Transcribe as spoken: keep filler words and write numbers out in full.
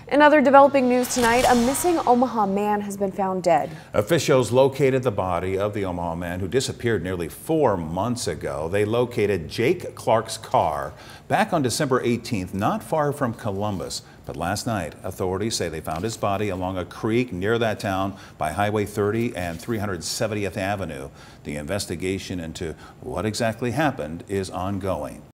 In other developing news tonight, a missing Omaha man has been found dead. Officials located the body of the Omaha man who disappeared nearly four months ago. They located Jake Clark's car back on December eighteenth, not far from Columbus. But last night, authorities say they found his body along a creek near that town by Highway thirty and three hundred seventieth Avenue. The investigation into what exactly happened is ongoing.